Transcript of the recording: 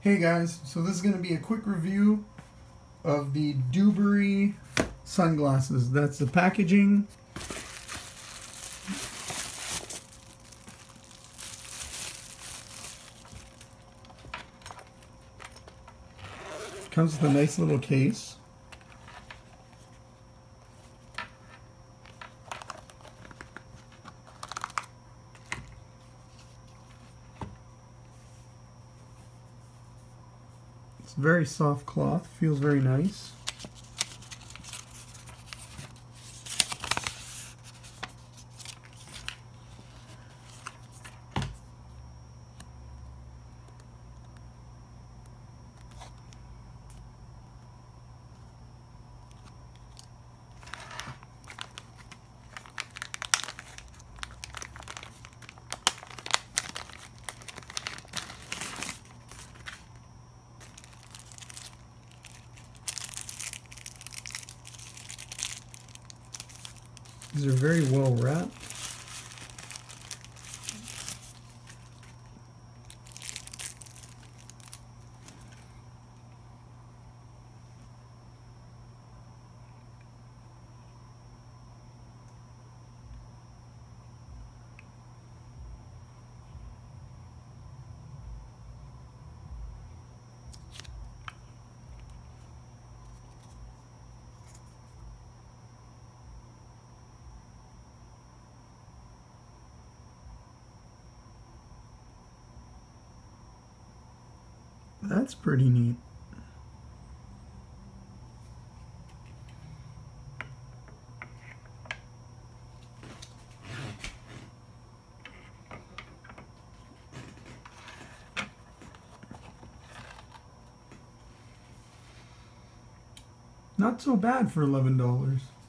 Hey guys, so this is going to be a quick review of the Dewberry sunglasses. That's the packaging. Comes with a nice little case. It's very soft cloth, feels very nice. These are very well wrapped. That's pretty neat. Not so bad for $11.